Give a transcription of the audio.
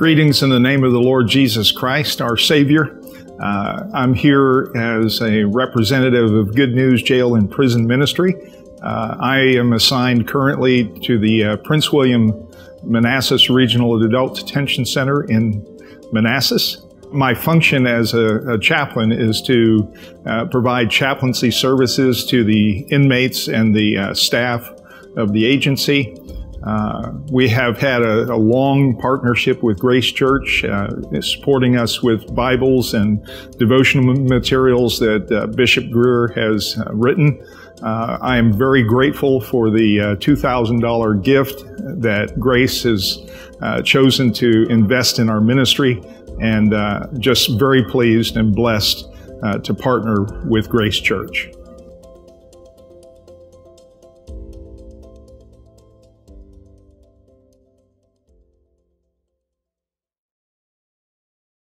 Greetings in the name of the Lord Jesus Christ, our Savior. I'm here as a representative of Good News Jail and Prison Ministry. I am assigned currently to the Prince William Manassas Regional Adult Detention Center in Manassas. My function as a chaplain is to provide chaplaincy services to the inmates and the staff of the agency. We have had a long partnership with Grace Church, supporting us with Bibles and devotional materials that Bishop Greer has written. I am very grateful for the $2,000 gift that Grace has chosen to invest in our ministry, and just very pleased and blessed to partner with Grace Church.